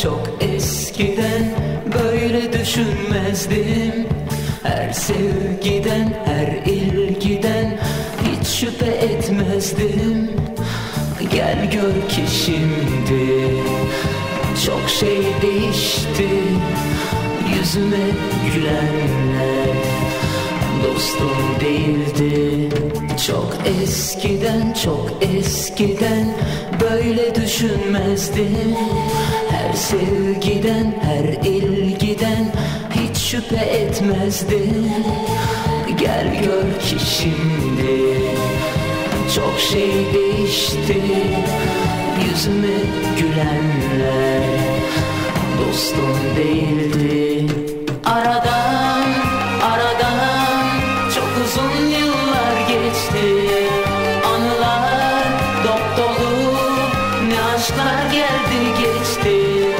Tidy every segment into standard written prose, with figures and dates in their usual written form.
çok eskiden böyle düşünmezdim. Her sevgiden, her ilgiden hiç şüphe etmezdim. Gel gör ki şimdi çok şey değişti. Yüzüme gülenler dostum değildi. Çok eskiden, çok eskiden böyle düşünmezdim. Her sevgiden, her ilgiden hiç şüphe etmezdim. Gel gör ki şimdi çok şey değişti. Yüzüme gülenler dostum değildi. Aradan çok uzun yıllar geçti. Anılar dop dolu, ne aşklar geldi geçti.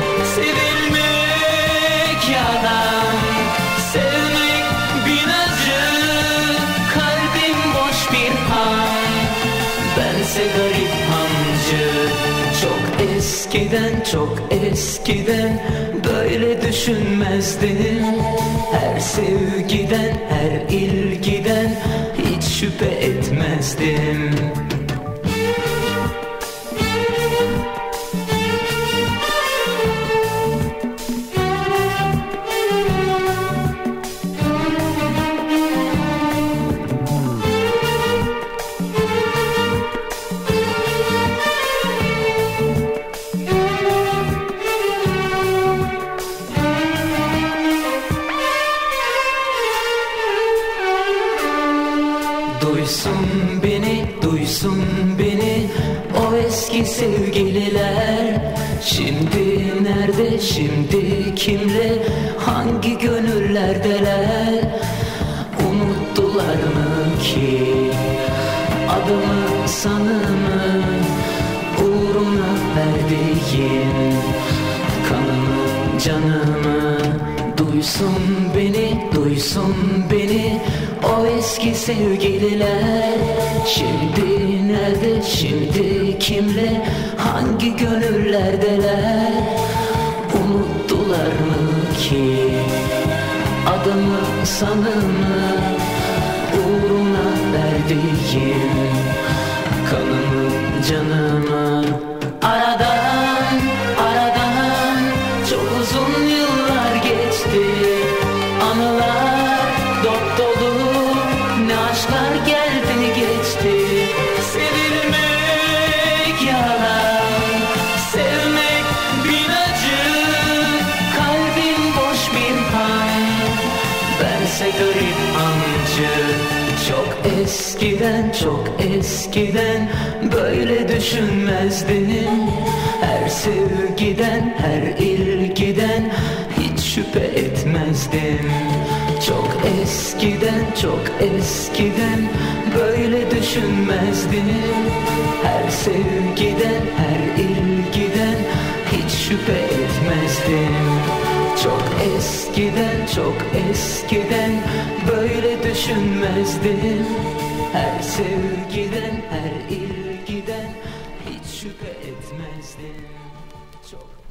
Sevilmek yalan, sevmek bin acı. Kalbim boş bir han, bense garip hancı. Çok eskiden, çok eskiden böyle düşünmezdim. Her sevgiden, her ilgiden hiç şüphe etmezdim. Duysun beni, duysun beni o eski sevgililer. Şimdi nerede, şimdi kimle, hangi gönüllerdeler? Unuttular mı ki adımı, sanımı, uğruna verdiğim kanımı, canımı? Duysun beni, duysun beni o eski sevgililer. Şimdi nerede, şimdi kimle, hangi gönüllerdeler? Unuttular mı ki adımı, sanımı, uğruna verdiğim kanımı, canımı? Aradan çok uzun yıllar geçti. Anılar dop dolu, ne aşklar geldi geçti. Sevilmek yalan, sevmek bin acı. Kalbim boş bir han, bense garip hancı. Çok eskiden, çok eskiden böyle düşünmezdim. Her sevgiden, her ilgiden hiç şüphe etmezdim. Çok eskiden, çok eskiden böyle düşünmezdim. Her sevgiden, her ilgiden hiç şüphe etmezdim. Çok eskiden, çok eskiden böyle düşünmezdim. Her sevgiden, her ilgiden hiç şüphe etmezdim. Çok